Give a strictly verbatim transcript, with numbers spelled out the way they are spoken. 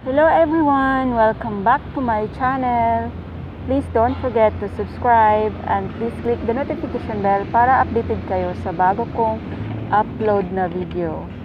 Hello everyone! Welcome back to my channel. Please don't forget to subscribe and please click the notification bell para updated kayo sa bago kong upload na video.